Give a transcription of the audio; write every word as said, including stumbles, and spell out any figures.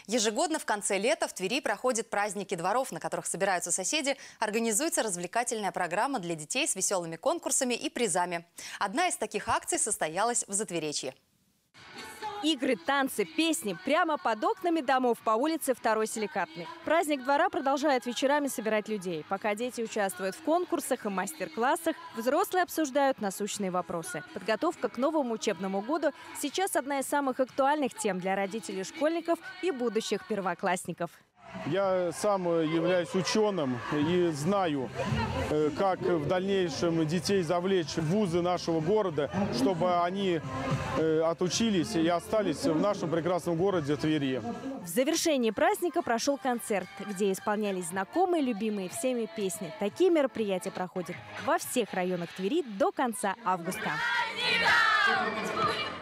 Ежегодно в конце лета в Твери проходят праздники дворов, на которых собираются соседи. Организуется развлекательная программа для детей с веселыми конкурсами и призами. Одна из таких акций состоялась в Затверечье. Игры, танцы, песни прямо под окнами домов по улице Второй Силикатной. Праздник двора продолжает вечерами собирать людей. Пока дети участвуют в конкурсах и мастер-классах, взрослые обсуждают насущные вопросы. Подготовка к новому учебному году сейчас одна из самых актуальных тем для родителей школьников и будущих первоклассников. Я сам являюсь ученым и знаю, как в дальнейшем детей завлечь в вузы нашего города, чтобы они отучились и остались в нашем прекрасном городе Твери. В завершении праздника прошел концерт, где исполнялись знакомые, любимые всеми песни. Такие мероприятия проходят во всех районах Твери до конца августа.